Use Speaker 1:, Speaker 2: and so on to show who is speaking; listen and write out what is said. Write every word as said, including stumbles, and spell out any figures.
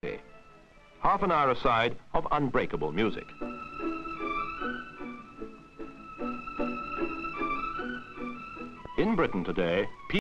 Speaker 1: Half an hour aside of unbreakable music. In Britain today,